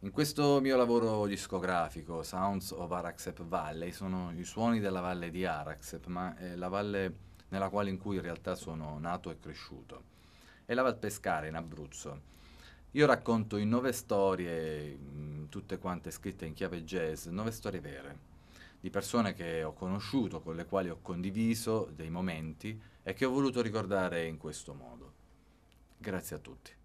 In questo mio lavoro discografico, Sounds of Araxep Valley, sono i suoni della valle di Araxep, ma è la valle nella quale in cui in realtà sono nato e cresciuto. È la Val Pescara in Abruzzo. Io racconto in 9 storie, tutte quante scritte in chiave jazz, 9 storie vere, di persone che ho conosciuto, con le quali ho condiviso dei momenti e che ho voluto ricordare in questo modo. Grazie a tutti.